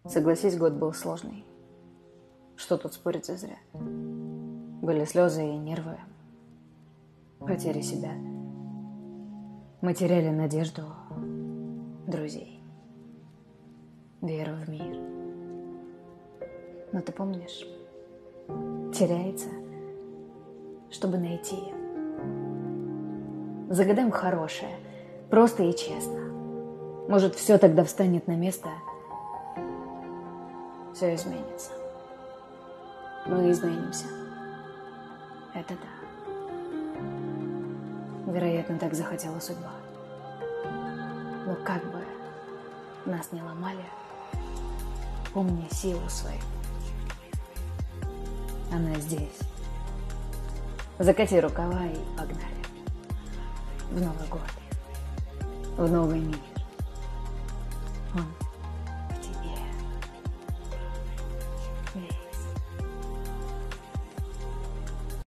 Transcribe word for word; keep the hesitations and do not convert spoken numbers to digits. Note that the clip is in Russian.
Согласись, год был сложный. Что тут спорить зазря? Были слезы и нервы, потери себя. Мы теряли надежду, друзей, веру в мир. Но ты помнишь, теряется, чтобы найти. Загадаем хорошее, просто и честно. Может, все тогда встанет на место, все изменится. Мы изменимся. Это да. Вероятно, так захотела судьба. Но как бы нас не ломали, помни силу свою. Она здесь. Закати рукава и погнали. В Новый год. В новый мир. Он